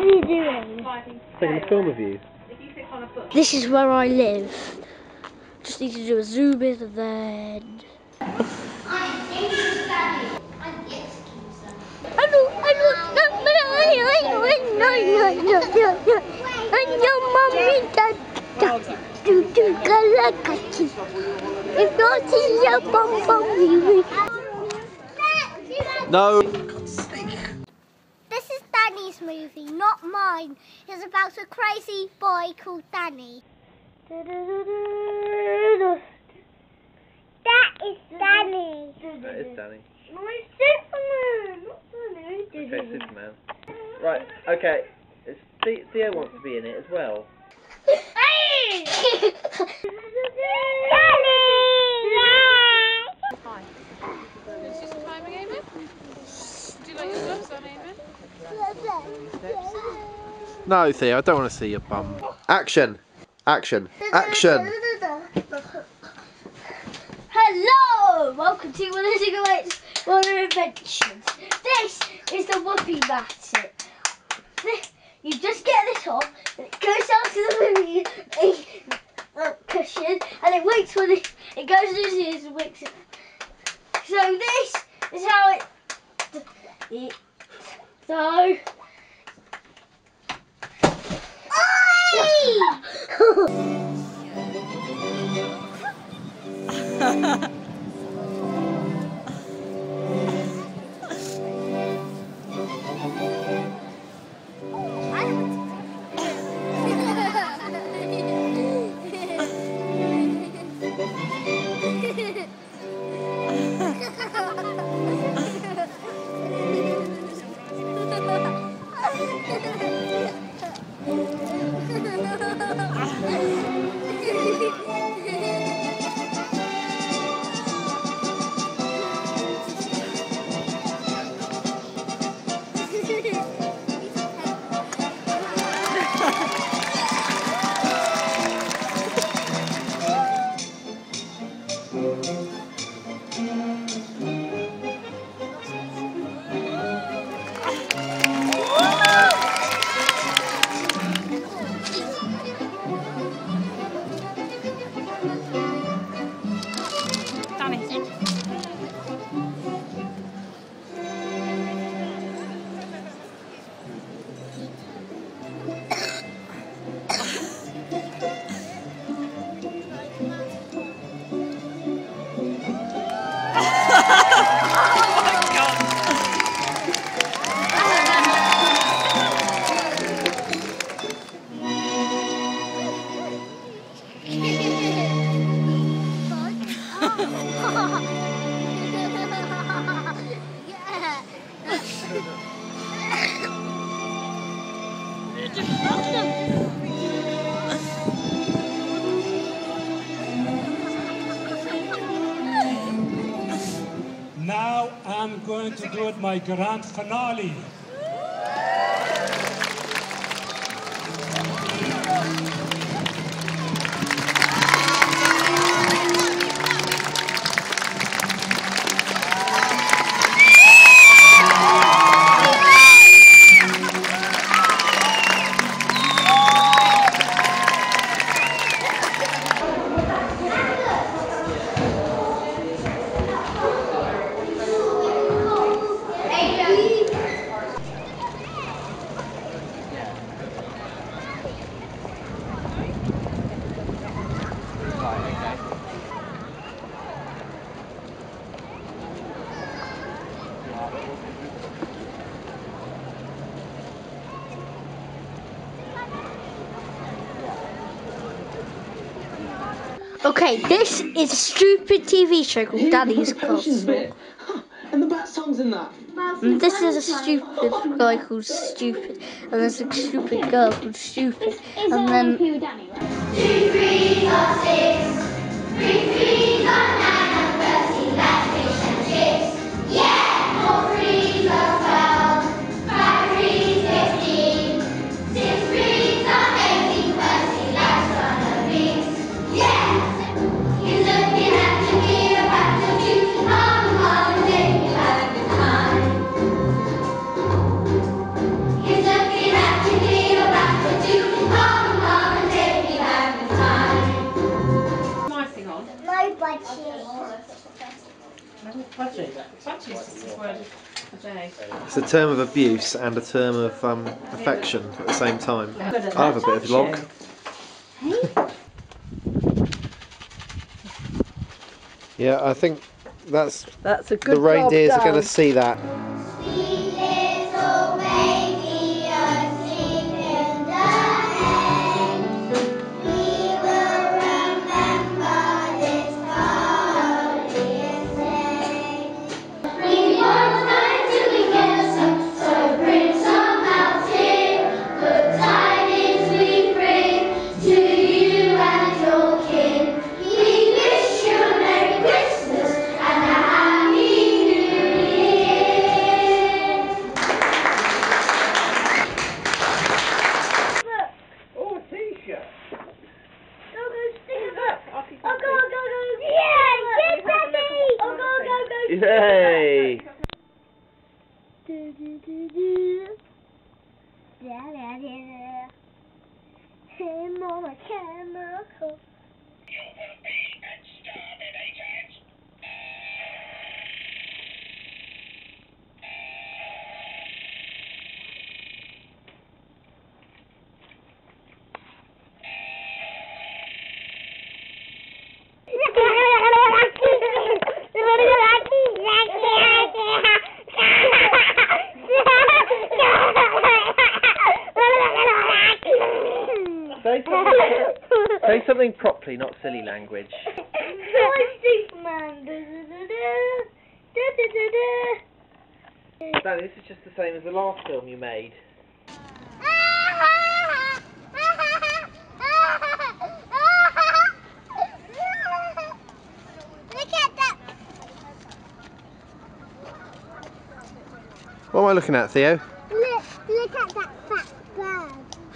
you doing? Taking a film of you. This is where I live. Just need to do a zoom in and then... No. This is Danny's movie, not mine. It's about a crazy boy called Danny. That is Danny. That is Danny. No, it's Superman, not Danny. Okay, Superman. Right, okay. Theo wants to be in it as well. Hey! Danny! Hi. Is this timing, Amy? Do you like your gloves on, Amy? No, Theo, I don't want to see your bum. Action! Action! Action! Hello! Welcome to One of Cigarettes, One Inventions. This is the Whoopie Batter. You just get this off, and it goes down to the cushion, and it wakes when it goes to his ears and wakes it. So this is how so... Now I'm going to do it my grand finale. Okay, this is a stupid TV show called Daddy's Castle. And the bat songs in that. And this is a stupid guy called Stupid, and there's a stupid girl called Stupid, and then... 2 3s are 6, 3 3s are 9, and 13, that's fish and chips. Yeah! 4 3s are 12, 5 3s 15, 6 3s are 18, 20, that's fun of things. Yeah! You're looking at your gear, back to you, on holiday, have a good time. You're looking at your Such a word a day. It's a term of abuse and a term of affection at the same time. I have a bit of log. Yeah, I think that's a good the reindeers job are going to done. see that. Sweet little baby, asleep in the hay. We will remember this holiest day. We want time to be together, so bring some out here. Good tidings we bring to you and your kin. We wish you a Merry Christmas and a Happy New Year. Oh, a t-shirt. Go, stick it back. Oh, go. Yeah, get Daddy. Oh, go. Yay! Hey, Mama, chemical. Say something properly, not silly language. Danny, this is just the same as the last film you made. Look at that. What am I looking at, Theo? Look at that fat bird.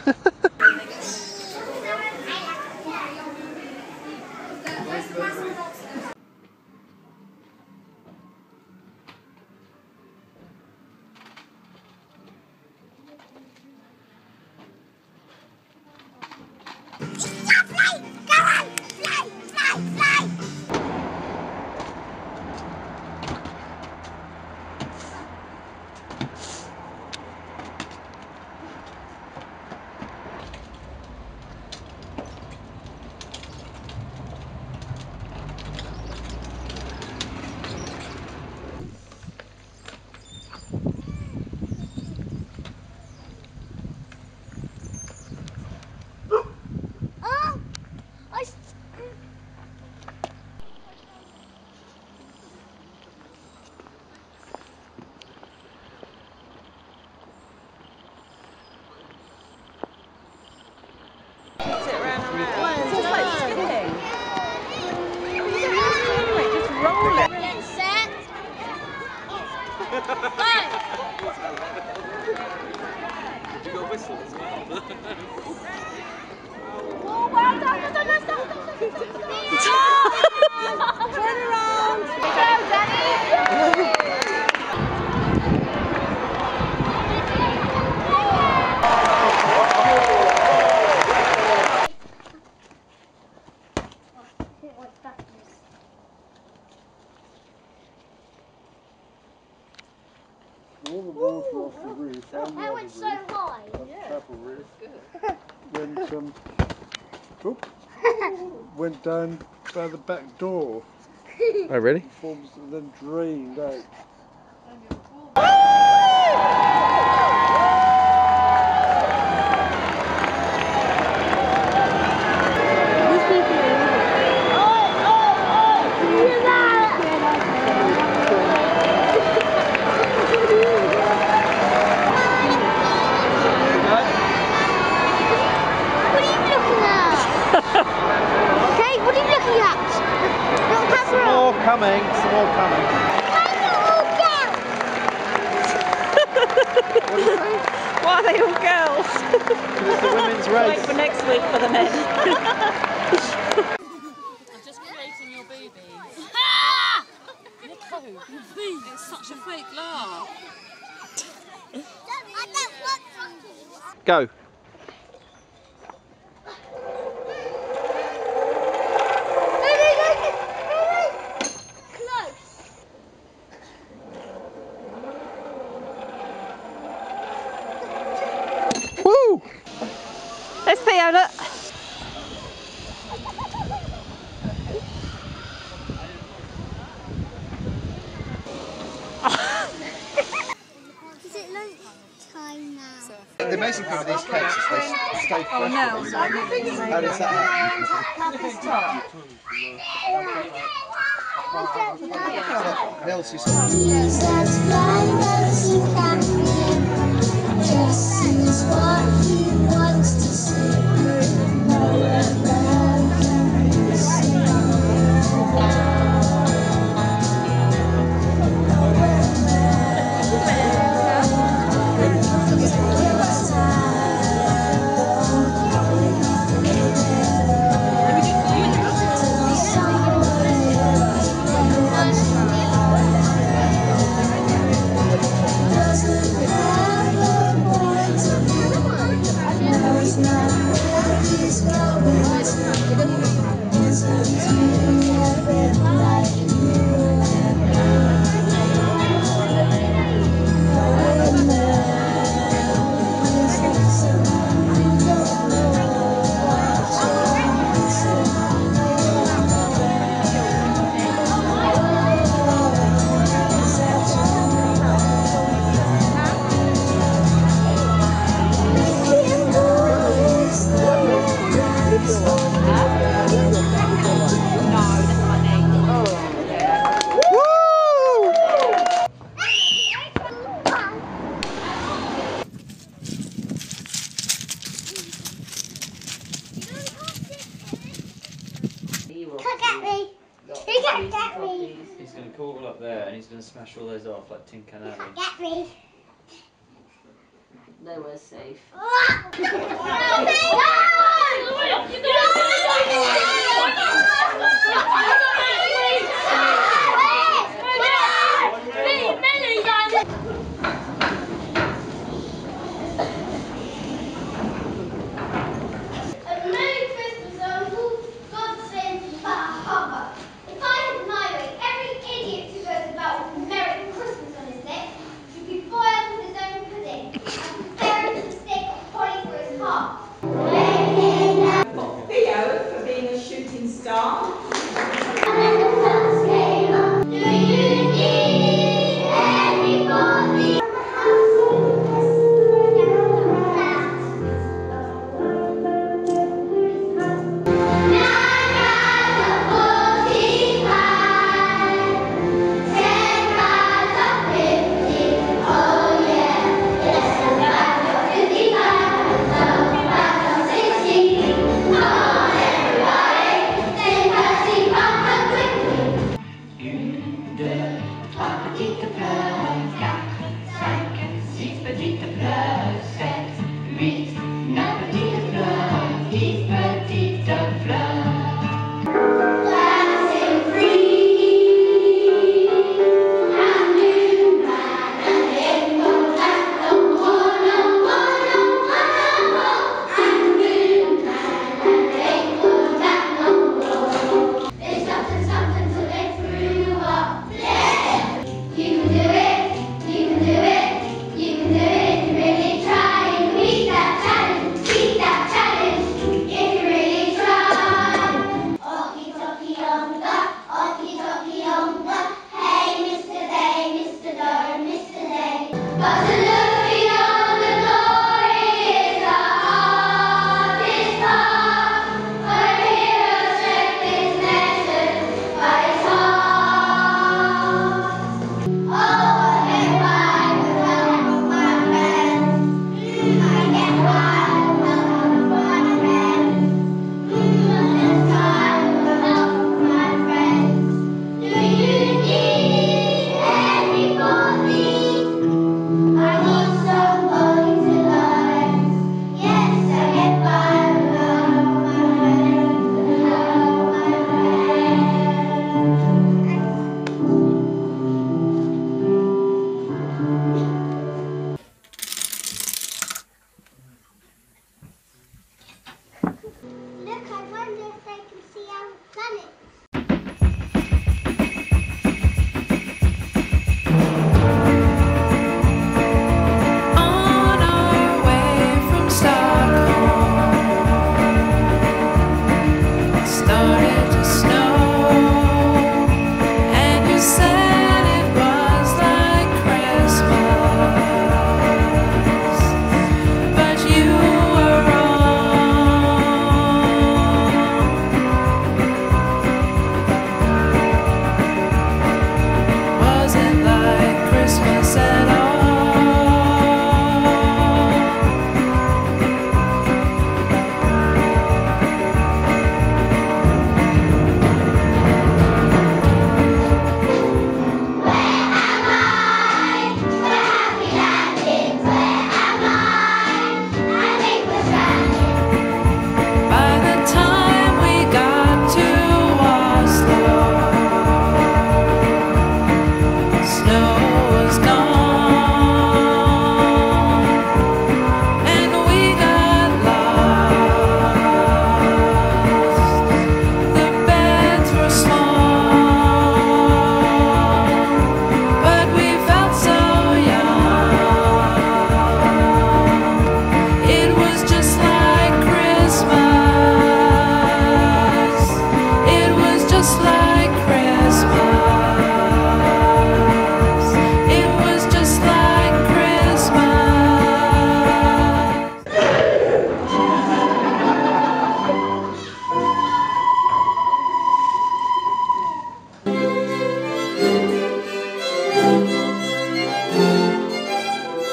It's just like spinning. You don't have to anyway, just roll it. Get set. You got a whistle as well. Oh, well done. Turn around. Go, Danny. All the water off the roof and the That other went roof, so high. chapel roof, went down by the back door, Oh, really? forms and then drained out. Some more coming, some more coming. What do you say? Why are they all girls? It's the women's Wait race. for next week for the men. I'm just creating your boobies. Nico, it's such a fake laugh. Go. The amazing thing with these cakes is they stay fresh. Oh no, How does that happen? Nels, you said. He's going to call all up there and he's going to smash all those off like Tin Can Alley. Get me. Nowhere's safe. Theo for being a shooting star.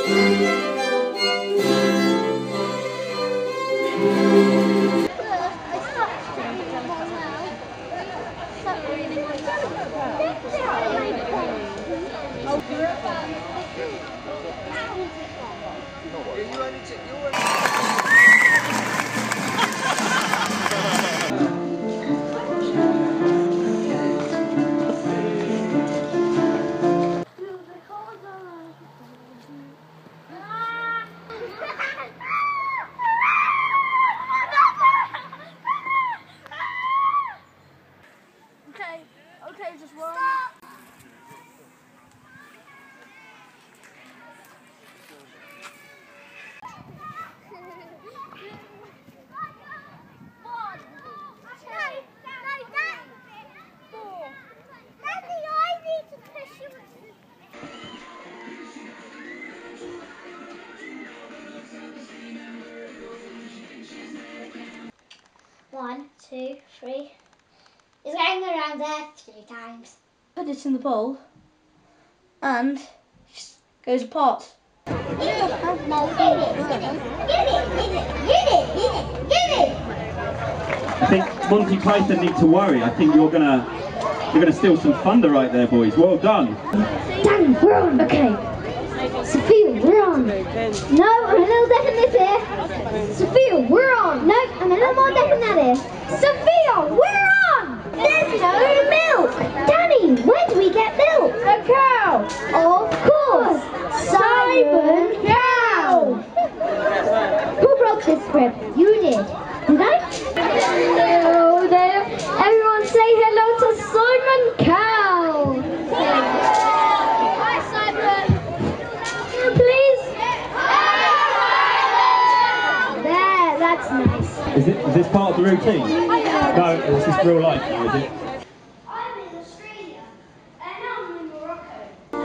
Okay, just run. One, two, three. It's going around there 3 times. Put it in the bowl and goes apart. No, give it, give it. I think Monty Python need to worry. I think you're gonna steal some thunder right there, boys. Well done. Danny, we're on. Okay. Sophia, we're on. No, I'm a little deaf in this ear. Sophia, we're on. No, I'm a little more deaf in that ear. Sophia, we're on. There's no milk. Danny, where do we get milk? A cow. Of course. Simon Cow. Who wrote this script? You did. Did I? Hello there. Everyone say hello to Simon Cow. Hi, Simon. Please. There, that's nice. Is this part of the routine? No, this is real life, is it? I'm in Australia, and I'm in Morocco.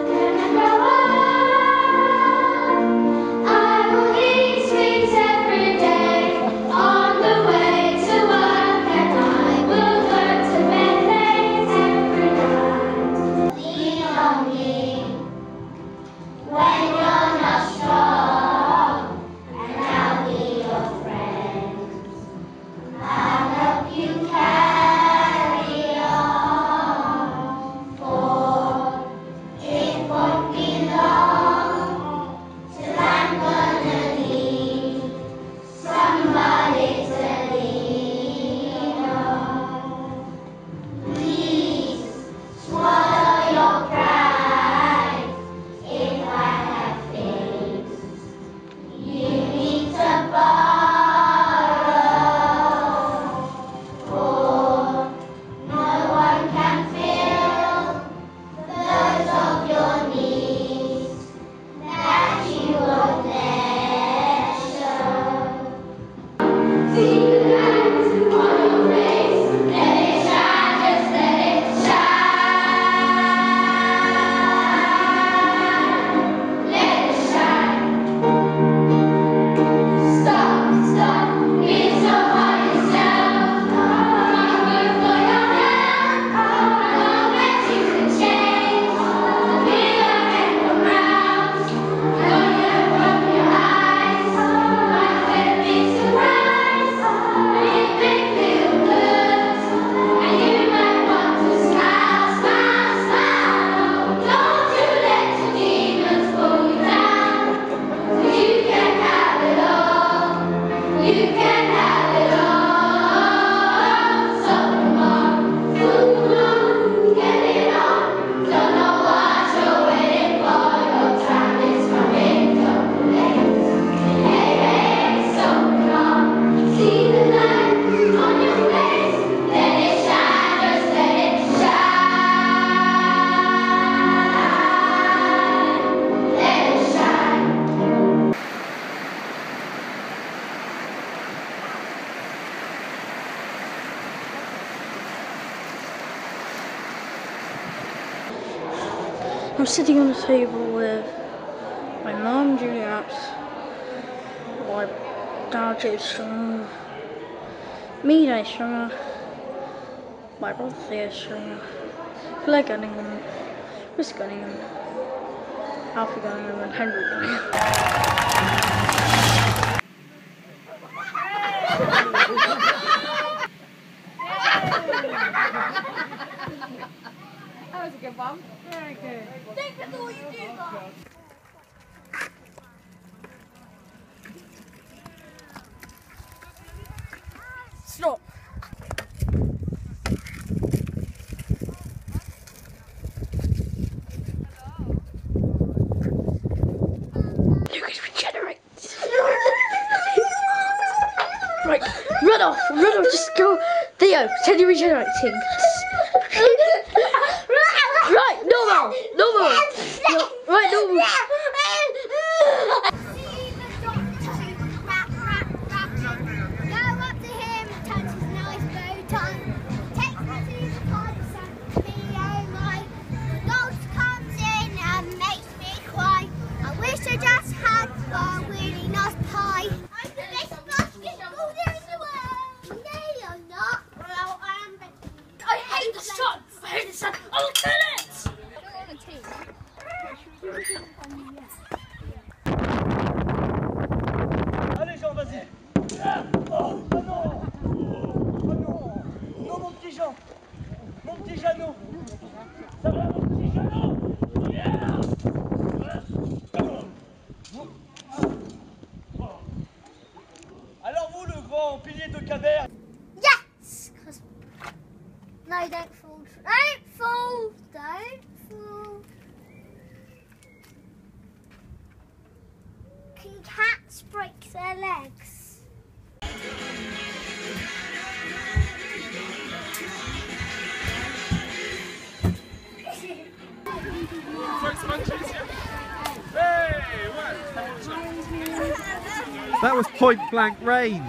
I will eat sweets every day on the way to work, and I will go to bed late every night. Lean on me when you're not strong, and I'll be your friend. I'll help you carry on, for it won't be long till I'm gonna need somebody to lean on. Please swallow your pride if I have things you need to borrow, for no one can fill those of your needs that you won't let show. See the light on your face, let it shine, just let it shine. Let it shine. Stop, stop, being so hard yourself. Not good for your health. Know that you can change. Feel like and come round. Don't let from your eyes. Might get me surprised. If they feel good, and you might want to smile, smile, smile. Don't you let your demons pull you down. You can have it all. You can have it all. So come on, get it on. Don't know what you're waiting for. Your time is coming, don't be late. Hey, hey, so come on, see the light on your face. Let it shine, just let it shine. Let it shine. I'm sitting on a table with my mum, Juliet, my dad, James Stringer, me, Dave Stringer, my brother, Theo Stringer, Claire Gunningham, Chris Gunningham, Alfie going and Henry going. That was a good one. Very good. Think before you do that. Stop. Lucas regenerates. Right, run off, just go. Theo, pretend you're regenerating. Right, normal. No, right, normal. I'll kill it! Allez Jean, vas-y. Oh non. Oh non. Non mon petit Jean. Mon petit Jeannot. Ça va mon petit Jeannot. Yeah. Alors vous le grand pilier de caverne. Yes! No, don't fall. Don't fall! Don't fall. Can cats break their legs? That was point blank range.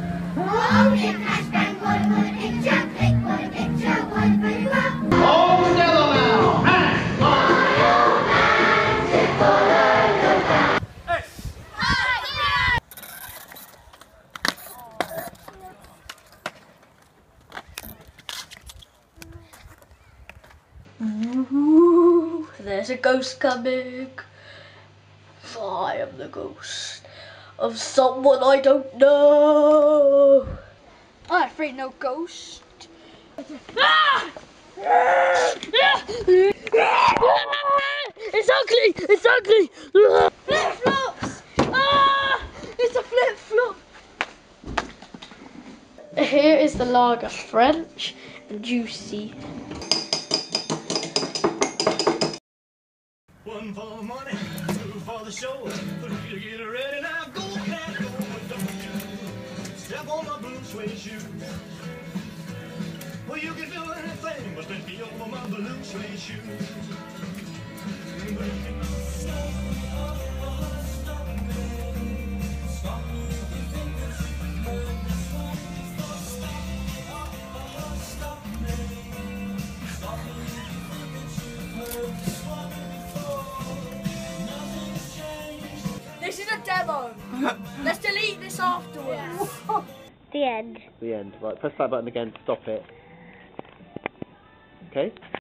Ooh, there's a ghost coming. I am the ghost of someone I don't know. I'm afraid no ghost. Ah! It's ugly! It's ugly! Flip flops! Ah! It's a flip flop! Here is the lager, French and juicy. One for money, two for the show. You get ready now, go, cat, go. Don't you step on my blue suede shoes. Well, you can do anything, but then be on my blue suede shoes. This is a demo. Let's delete this afterwards. The end. The end. Right, press that button again to stop it. Okay?